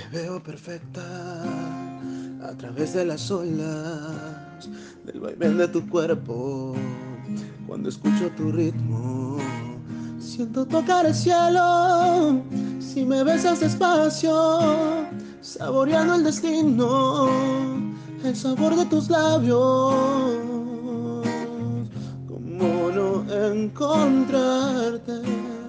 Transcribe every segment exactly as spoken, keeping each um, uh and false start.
Veo perfecta a través de las olas del vaivén de tu cuerpo. Cuando escucho tu ritmo, siento tocar el cielo. Si me besas despacio, saboreando el destino, el sabor de tus labios. ¿Cómo no encontrarte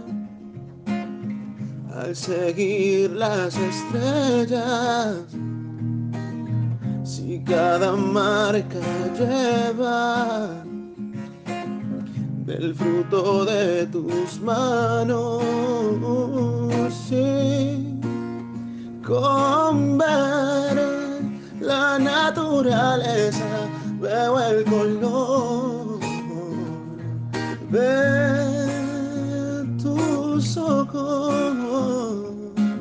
al seguir las estrellas? Si cada marca lleva del fruto de tus manos, sí, con ver la naturaleza veo el color de tus ojos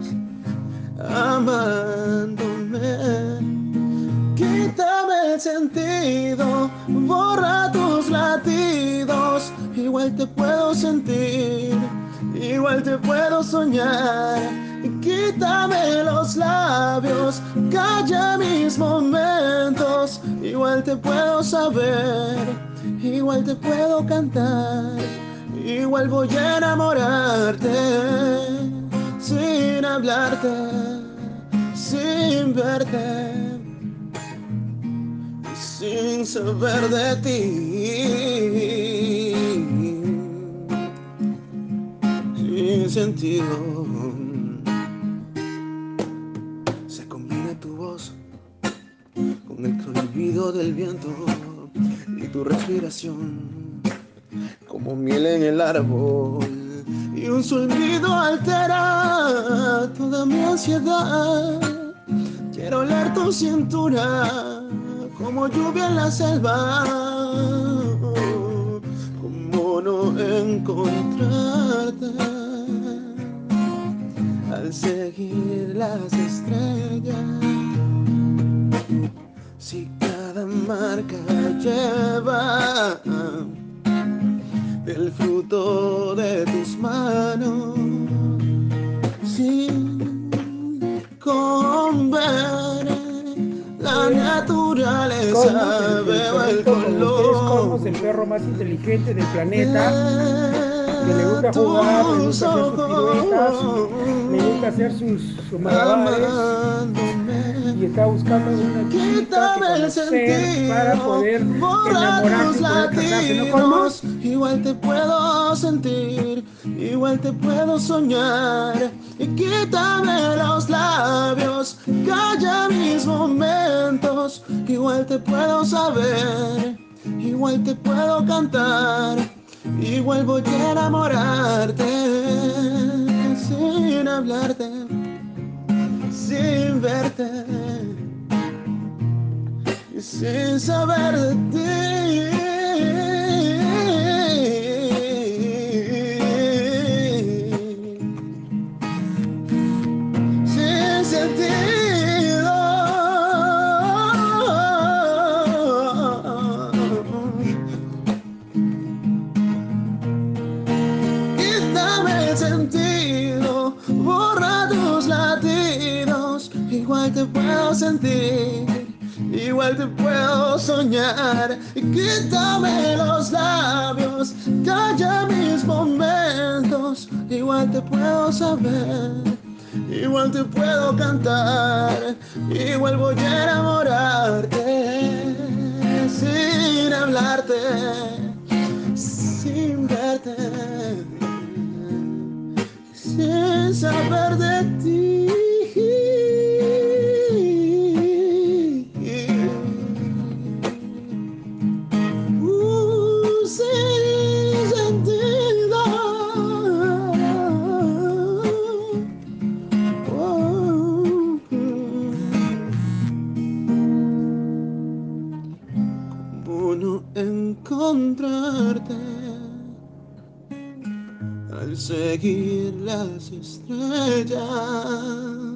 amándome. Quítame el sentido, borra tus latidos. Igual te puedo sentir, igual te puedo soñar. Quítame los labios, calla mis momentos. Igual te puedo saber, igual te puedo cantar. Igual voy a enamorarte, sin hablarte, sin verte, sin saber de ti, sin sentido. Se combina tu voz con el olvido del viento y tu respiración como miel en el árbol, y un zumbido altera toda mi ansiedad. Quiero oler tu cintura como lluvia en la selva. ¿Cómo no encontrarte al seguir las estrellas? Si cada marca lleva del fruto de tus manos, sin con ver la naturaleza veo el color. Cosmos, el perro más inteligente del planeta, que le gusta jugar, le gusta hacer sus piruetas, le gusta hacer sus, sus malabares, y está buscando una chica que conocer para poder enamorarse y poder casarse, ¿no, Cosmos? Igual te puedo sentir, igual te puedo soñar, y quítame los labios, calla mis momentos. Igual te puedo saber, igual te puedo cantar, igual voy a enamorarte, sin hablarte, sin verte, y sin saber de ti. Sin sentido. Quítame el sentido, borra tus latidos. Igual te puedo sentir, igual te puedo soñar. Quítame los labios, calla mis momentos. Igual te puedo saber, igual te puedo cantar. Igual voy a enamorarte, sin hablarte, sin verte, sin saber de ti. Encontrarte al seguir las estrellas.